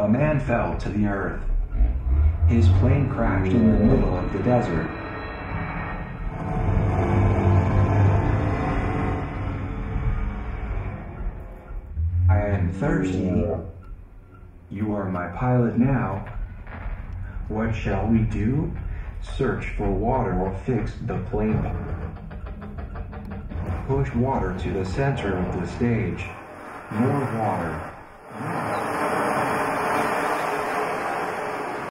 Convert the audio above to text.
man fell to the earth. His plane crashed in the middle of the desert. I am thirsty. You are my pilot now. What shall we do? Search for water or fix the plane. Push water to the center of the stage. More water.